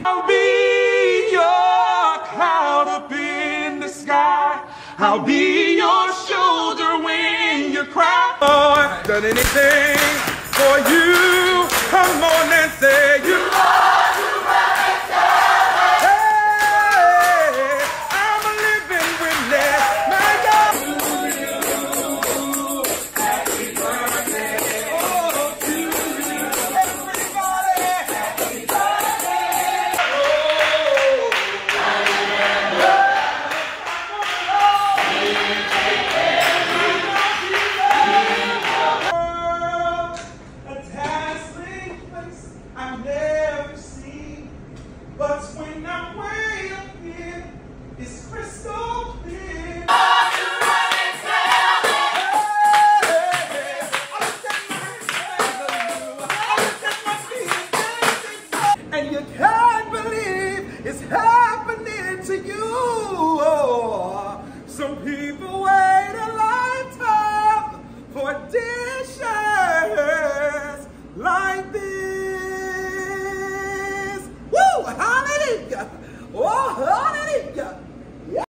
I'll be your cloud up in the sky. I'll be your shoulder when you cry. Oh, I've done anything for you. Come on and say you love you. Hey, I'm a living witness. My God. Happy birthday. Oh, to you. Everybody. Happy birthday. A dazzling place I've never seen, but when I'm way up here, it's crystal clear. And you can't believe it's happening to you. Some people wait a lifetime for a day.